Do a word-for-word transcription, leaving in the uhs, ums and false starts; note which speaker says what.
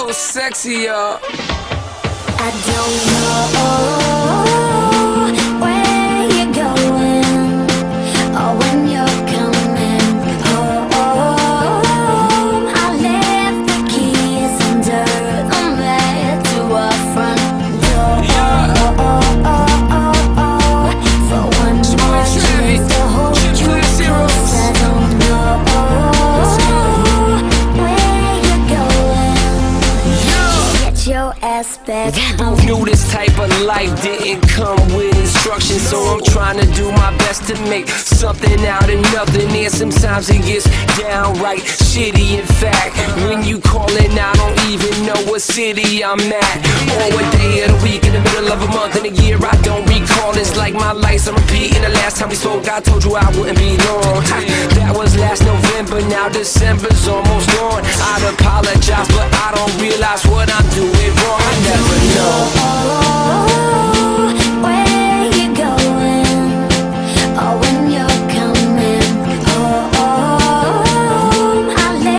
Speaker 1: so sexy, y'all.
Speaker 2: I don't know where you're going or when you're coming home. I left the keys under the mat to our front door. For one more chance to hold you close. I don't know where you're going. Get your ass back.
Speaker 1: We both knew this type of life didn't come with instructions, so I'm trying to do my best to make something out of nothing. And sometimes it gets downright shitty. In fact, when you callin', I don't even know what city I'm at, or what day of the week, in the middle of a month, in a year I don't recall. It's like my life's a repeat. And the last time we spoke, I told you I wouldn't be long. That was last November, now December's almost gone.